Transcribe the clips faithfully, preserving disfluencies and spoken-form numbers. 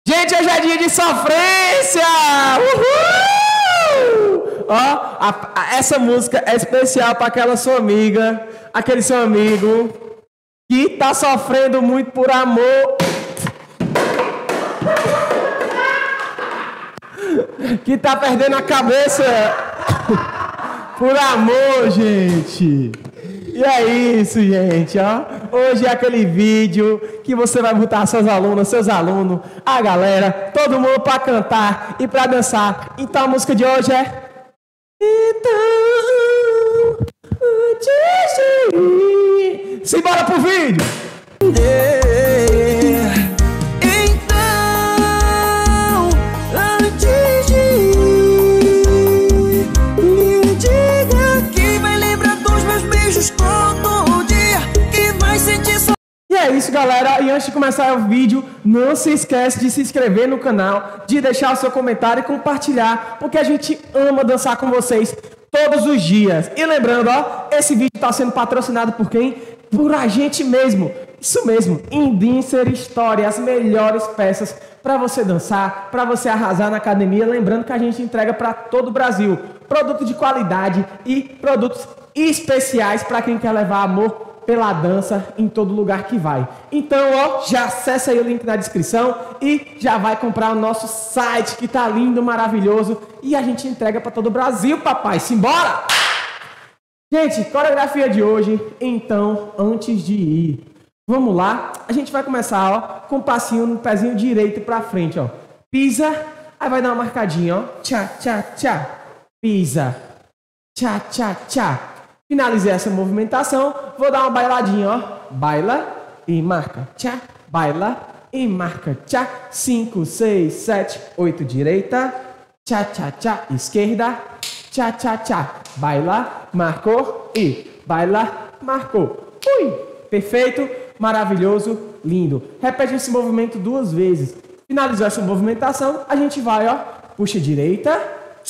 Gente, hoje é dia de sofrência! Uhul! Ó, a, a, essa música é especial para aquela sua amiga, aquele seu amigo que tá sofrendo muito por amor. Que tá perdendo a cabeça por amor, gente. E é isso, gente, ó. Hoje é aquele vídeo que você vai botar seus alunos, seus alunos, a galera, todo mundo pra cantar e pra dançar. Então a música de hoje é... Então, antes de ir... Simbora pro vídeo! É isso, galera, e antes de começar o vídeo, não se esquece de se inscrever no canal, de deixar o seu comentário e compartilhar, porque a gente ama dançar com vocês todos os dias. E lembrando, ó, esse vídeo está sendo patrocinado por quem? Por a gente mesmo. Isso mesmo, Indincer Story, as melhores peças para você dançar, para você arrasar na academia. Lembrando que a gente entrega para todo o Brasil, produto de qualidade e produtos especiais para quem quer levar amor pela dança em todo lugar que vai. Então, ó, já acessa aí o link na descrição e já vai comprar o nosso site que tá lindo, maravilhoso, e a gente entrega para todo o Brasil, papai. Simbora! Gente, coreografia de hoje. Então, antes de ir, vamos lá. A gente vai começar, ó, com um passinho no pezinho direito para frente, ó. Pisa, aí vai dar uma marcadinha, ó. Tchá, tchá, tchá. Pisa. Tchá, tchá, tchá. Finalizei essa movimentação, vou dar uma bailadinha, ó. Baila e marca, tchá. Baila e marca, tchá. Cinco, seis, sete, oito, direita. Tchá, tchá, tchá, esquerda. Tchá, tchá, tchá. Baila, marcou e baila, marcou. Ui, perfeito, maravilhoso, lindo. Repete esse movimento duas vezes. Finalizou essa movimentação, a gente vai, ó. Puxa a direita,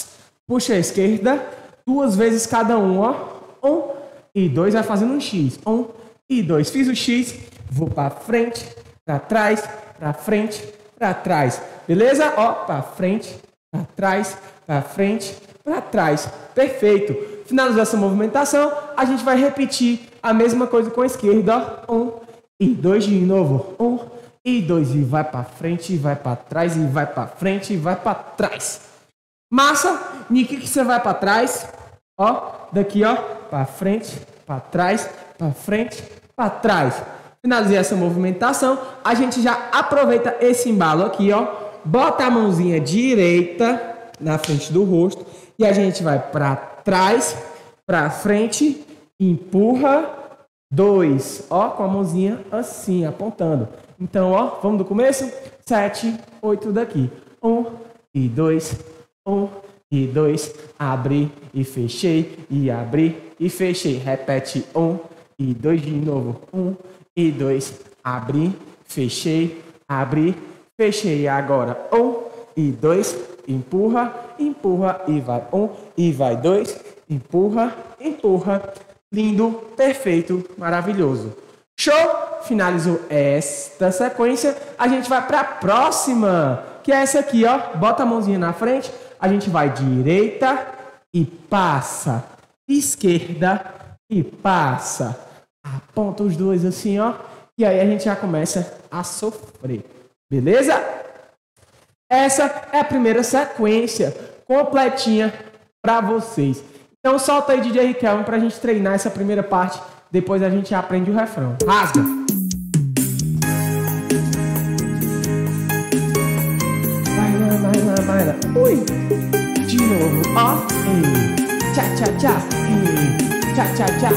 puxa a esquerda, duas vezes cada um, ó. Um e dois, vai fazendo um X. Um e dois. Fiz o X, vou para frente, para trás, para frente, para trás. Beleza? Ó, para frente, para trás, para frente, para trás. Perfeito. Finalizou essa movimentação, a gente vai repetir a mesma coisa com a esquerda. Ó. Um e dois de novo. Um e dois. E vai para frente, e vai para trás, e vai para frente, e vai para trás. Massa? Nick, que você vai para trás. Ó, daqui, ó, para frente, para trás, para frente, para trás. Finalizei essa movimentação, a gente já aproveita esse embalo aqui, ó, bota a mãozinha direita na frente do rosto e a gente vai para trás, para frente, empurra, dois, ó, com a mãozinha assim, apontando. Então, ó, vamos do começo? Sete, oito daqui. Um e dois, um e dois, abri e fechei, e abri e fechei. Repete, um e dois de novo. Um e dois, abri, fechei, abri, fechei. Agora, um e dois, empurra, empurra e vai. Um e vai, dois, empurra, empurra. Lindo, perfeito, maravilhoso. Show! Finalizou esta sequência. A gente vai para a próxima, que é essa aqui, ó. Bota a mãozinha na frente. A gente vai direita e passa, esquerda e passa. Aponta os dois assim, ó. E aí a gente já começa a sofrer. Beleza? Essa é a primeira sequência completinha para vocês. Então solta aí, D J Riquelme, pra gente treinar essa primeira parte. Depois a gente aprende o refrão. Rasga! Baila. Ui, de novo, ó, e tchá, tchá, tchá, e tchá, tchá, tchá.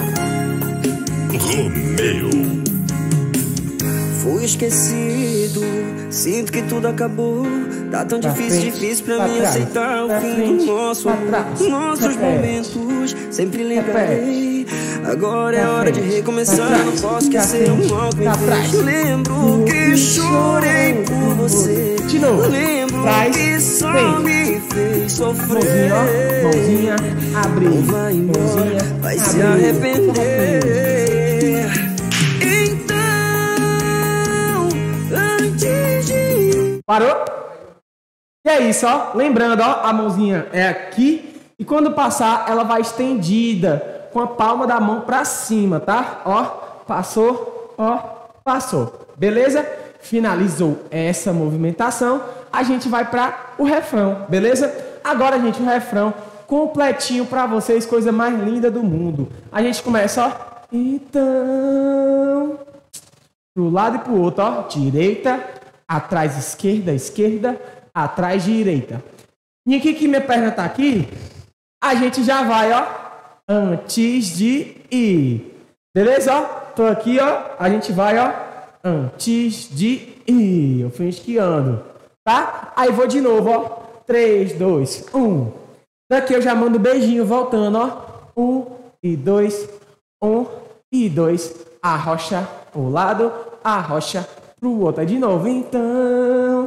Romeu. Fui esquecido, sinto que tudo acabou. Tá tão pra difícil, frente, difícil pra, pra mim trás, aceitar o fim frente, do nosso amor. Nossos repete, momentos, sempre lembrarei. Agora é pra hora de frente, recomeçar, pra não trás, posso esquecer pra um frente, mal que pra me trás. fez. Lembro que chorei por você. De novo, Lembro trás, que só frente. me fez sofrer. Mãozinha, ó, mãozinha, abrir, Não vai embora, mãozinha, vai se abrir, arrepender. Então, antes de Parou? E é isso, ó. Lembrando, ó, a mãozinha é aqui e quando passar, ela vai estendida com a palma da mão pra cima, tá? Ó, passou, ó, passou. Beleza? Finalizou essa movimentação, a gente vai para o refrão, beleza? Agora, gente, o refrão completinho para vocês, coisa mais linda do mundo. A gente começa, ó. Então, pro lado e pro outro, ó. Direita, atrás, esquerda, esquerda, atrás, direita. E aqui que minha perna tá aqui, a gente já vai, ó. Antes de ir. Beleza, ó? Tô aqui, ó. A gente vai, ó. Antes de ir. Eu finge que ando. Tá? Aí vou de novo, ó. três, dois, um. Daqui eu já mando beijinho voltando, ó. um e dois. um e dois. Arrocha pro lado. Arrocha pro outro. Aí de novo. Então.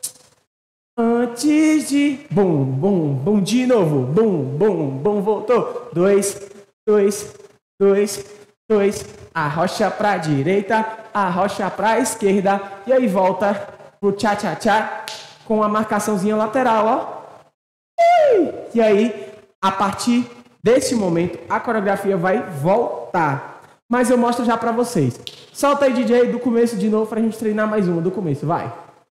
Antes de. Bum, bum, bum. De novo. Bum, bum, bum. Voltou. Dois, dois, dois, dois. Arrocha pra direita. Arrocha pra esquerda. E aí volta pro tchá-tchá-tchá. Com a marcaçãozinha lateral, ó. E aí, a partir desse momento, a coreografia vai voltar. Mas eu mostro já pra vocês. Solta aí, D J, do começo de novo pra gente treinar mais uma do começo. Vai.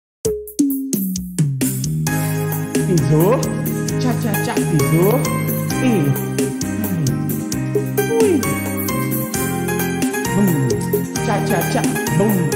Pisou. Tchá, tchá, tchá. Pisou. E... Ui. Bum. Tchá, tchá, tchá. Bum.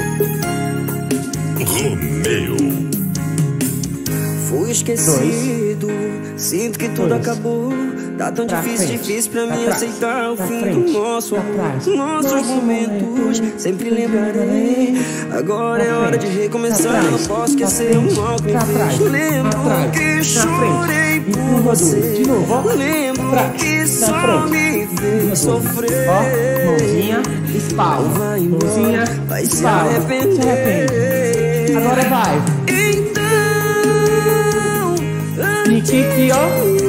Romeu. Fui esquecido, dois, sinto que tudo dois, acabou. Tá tão difícil, frente, difícil pra mim trás, aceitar o fim frente, do nosso amor. Nossos momentos, momentos sempre lembrarei. Agora é hora de recomeçar, não posso esquecer o mal que fez. Lembro que chorei por você. Lembro que só me fez sofrer. Ó, mãozinha, espalma. Mãozinha, espalma. Se arrepende. Agora vai. Nikiki, ó.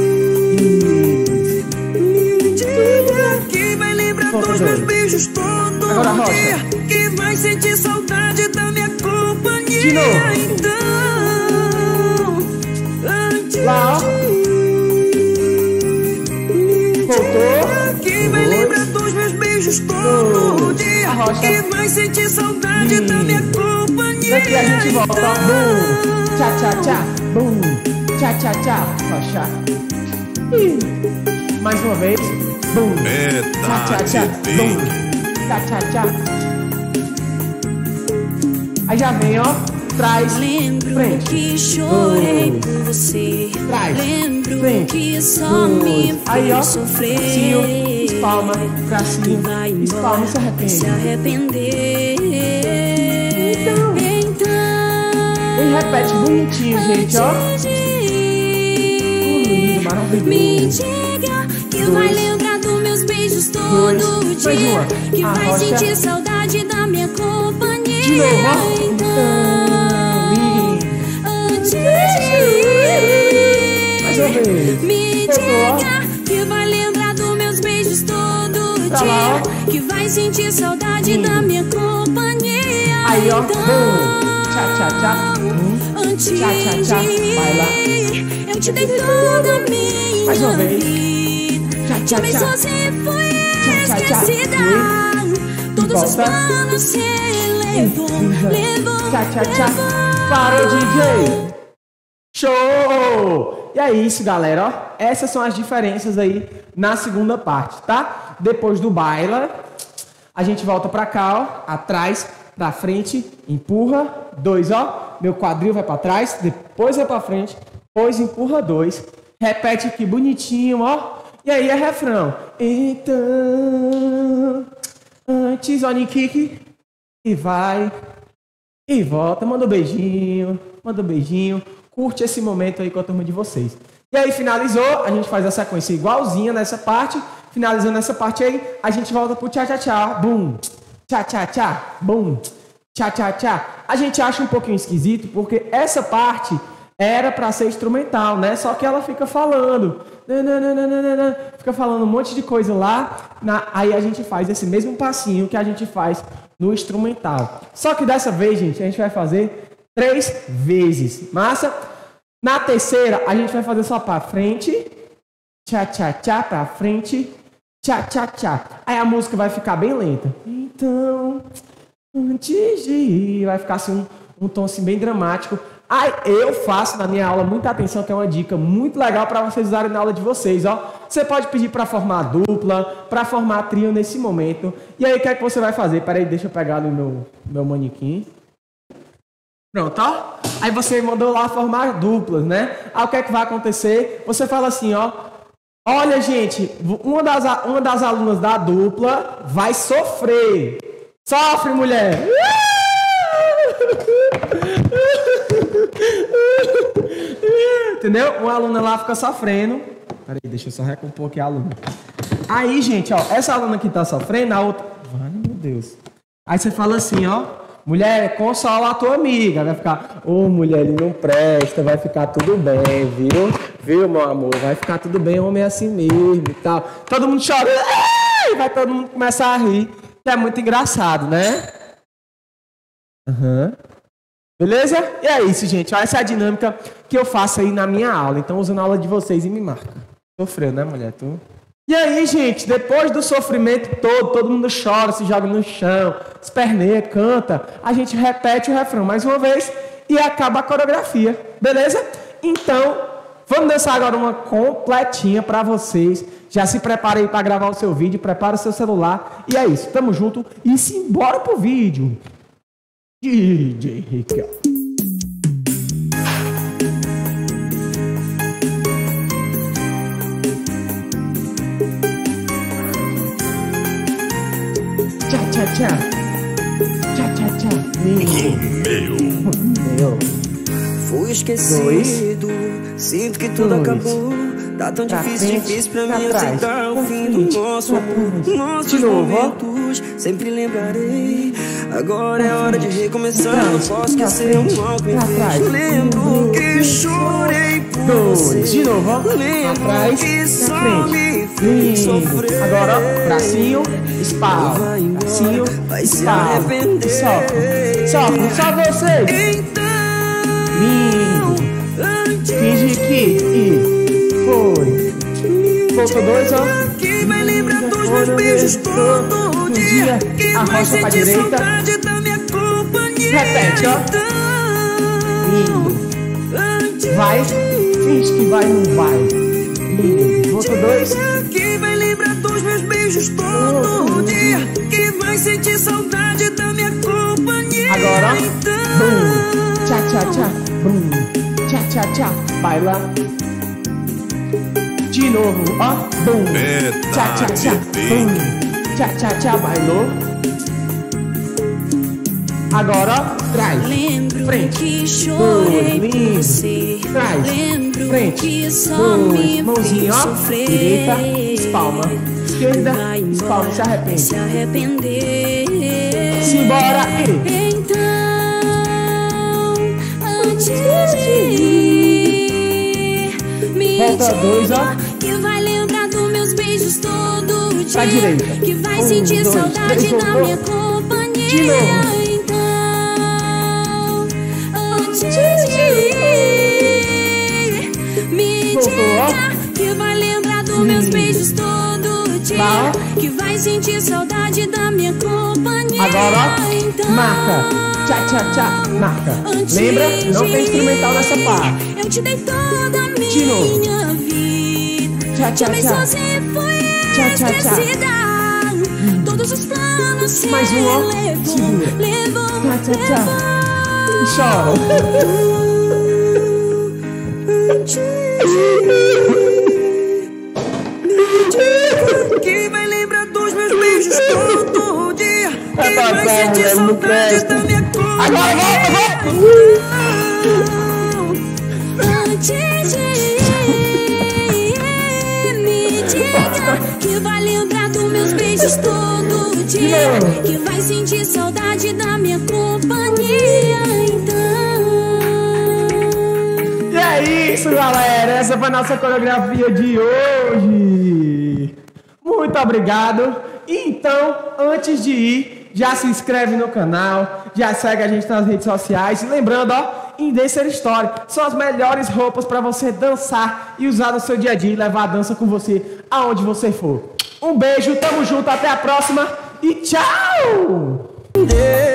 Me diga que vai lembrar dos meus beijos todo agora, dia. Que vai sentir saudade da minha companhia. De novo. Então, antes lá, ó. Voltou. Que vai lembrar dos meus beijos todo dia. Arrocha. Que vai sentir saudade e... da minha companhia. Daqui a gente volta, ó. Bum. Tchá, tchá, tchá. Bum. Tchá, tchá, tchá, rocha. Ih. Mais uma vez. Bum. Tchá, tchá, tchá. Bum. Tchá, tchá, tchá. Aí já vem, ó. Trás. Lembro frente. Que chorei dois. Por você. Trás. Lembro frente. Que só dois. me fez aí, ó. sofrer. Bracinho, espalma, bracinho. Vai espalma e se arrepende. Se arrepender. Então. Então. E repete bonitinho, gente, ó. Me diga que dois, vai lembrar dos meus beijos todo dois, dia. Que vai rocha. Sentir saudade da minha companhia. De novo, então, antes de ir, mais uma vez. Me diga que vai lembrar dos meus beijos todo pra dia. Lá, que vai sentir saudade Sim. Da minha companhia. Aí, ó. Então, tchá, tchá, tchá. Hum. Antes tchá, tchá, tchá. Vai lá. Eu te dei toda a minha mais uma vez. vida. Tchá, tchá, te amei tchá. sozinha e fui tchá, tchá, esquecida. tchá. Todos os planos se levou, levou, tchá, tchá, tchá. levou. Parou, D J. Show! E é isso, galera. Ó, essas são as diferenças aí na segunda parte, tá? Depois do baila, a gente volta pra cá, ó. Atrás, pra frente, empurra. Dois, ó. Meu quadril vai pra trás, depois vai pra frente. Depois empurra dois. Repete aqui bonitinho, ó. E aí é refrão. Então, antes, ó, Nikiki. E vai. E volta. Manda um beijinho. Manda um beijinho. Curte esse momento aí com a turma de vocês. E aí finalizou. A gente faz a sequência igualzinha nessa parte. Finalizando essa parte aí, a gente volta pro tchá, tchá, tchá. Bum. Tchá, tchá, tchá. Bum. Tchá, tchá, tchá. A gente acha um pouquinho esquisito porque essa parte... era pra ser instrumental, né? Só que ela fica falando. Nananana, fica falando um monte de coisa lá. Na, aí a gente faz esse mesmo passinho que a gente faz no instrumental. Só que dessa vez, gente, a gente vai fazer três vezes. Massa? Na terceira, a gente vai fazer só pra frente. Tchá, tchá, tchá, pra frente. Tchá, tchá, tchá. Aí a música vai ficar bem lenta. Então, antes de ir, vai ficar assim um, um tom assim bem dramático. Aí eu faço na minha aula, muita atenção, que é uma dica muito legal para vocês usarem na aula de vocês, ó. Você pode pedir para formar dupla, para formar trio nesse momento. E aí o que é que você vai fazer? Peraí, deixa eu pegar no meu, meu manequim. Pronto, ó. Aí você mandou lá formar duplas, né? Aí o que é que vai acontecer? Você fala assim, ó. Olha, gente, uma das, uma das alunas da dupla vai sofrer. Sofre, mulher! Entendeu? Uma aluna lá fica sofrendo. Peraí, deixa eu só recompor aqui a aluna. Aí, gente, ó, essa aluna que tá sofrendo, a outra... Ai, meu Deus. Aí você fala assim, ó. Mulher, consola a tua amiga. Vai ficar, ô, oh, mulher, ele não presta, vai ficar tudo bem, viu? Viu, meu amor? Vai ficar tudo bem, homem é assim mesmo e tal. Todo mundo chora. Vai todo mundo começar a rir. Que é muito engraçado, né? Aham. Uhum. Beleza? E é isso, gente. Ó, essa é a dinâmica que eu faço aí na minha aula. Então, usa na aula de vocês e me marca. Sofreu, né, mulher? Tu? E aí, gente, depois do sofrimento todo, todo mundo chora, se joga no chão, esperneia, canta. A gente repete o refrão mais uma vez e acaba a coreografia. Beleza? Então, vamos dançar agora uma completinha pra vocês. Já se prepara aí pra gravar o seu vídeo, prepara o seu celular. E é isso. Tamo junto e simbora pro vídeo. D J Ricardo. Tchá, tchá, tchá. Tchá, tchá, tchá. Meu. Meu. Fui esquecido. Dois. Sinto que tudo Dois. acabou. Tá tão pra difícil, frente, difícil pra, pra mim trás, aceitar o fim frente, do nosso amor. Nossos momentos, sempre lembrarei. Agora é hora de recomeçar. Não posso esquecer o mal que me fez. Lembro que chorei por você. De novo, ó. Lembro que só me fez sofrer. Agora, ó. Bracinho, espalha. Bracinho, vai se arrepender. Sofre, sofre, só você. Então, finge que foi. Faltou dois, ó. Que vai lembrar dos meus beijos todo dia. Que vai sentir saudade da minha companhia. Repete, ó. Lindo. Vai. Finge que vai, não vai. Lindo. Faltou dois. Que vai lembrar dos meus beijos todo dia. Que vai sentir saudade da minha companhia. Agora, ó. Bum. Tchá, tchá, tchá. Bum. Tchá, tchá, tchá. Baila. De novo, ó, bum, tchá, tchá, tchá, bum, tchá, tchá, tchá, bailou. Agora, ó, trás, Lembro frente, que chorei por você. Trás, Lembro frente, que só dois, me mãozinha, ó, sofrer. direita, espalma, esquerda, Vai embora, espalma, se arrepende. Se arrepender. Simbora e... Então, antes de ir, me volta dois, ó. que vai lembrar dos meus beijos todo dia. Pra direita. Que vai um, sentir dois, saudade três, da voltou. minha companhia. De novo. Então, antes de ir, me Voltou, diga que vai lembrar dos meus beijos todo dia. Tá. Que vai sentir saudade da minha companhia. Agora, ó, então, marca. Tchá, tchá, tchá, marca. Lembra? Não tem instrumental nessa parte. Eu te dei toda a De novo. minha vida. Tchá, tchá, Também tchá. sozinha fui Tchá, tchá, tchá. esquecida. Todos os planos se Mais um, ó. levou, Segura. levou, Tchá, tchá, tchá. levou. E chora. que vai lembrar dos meus beijos todo dia. Que Vai vai passar, sentir mulher, não saudade presta. da minha companhia. Agora volta, volta. Antes de ir, me diga que vai lembrar dos meus beijos todo dia. Que vai sentir saudade da minha companhia. Então, E é isso, galera. Essa foi a nossa coreografia de hoje. Muito obrigado. Então, antes de ir, já se inscreve no canal, já segue a gente nas redes sociais. E lembrando, ó, Indencer Story são as melhores roupas para você dançar e usar no seu dia a dia e levar a dança com você aonde você for. Um beijo, tamo junto, até a próxima e tchau!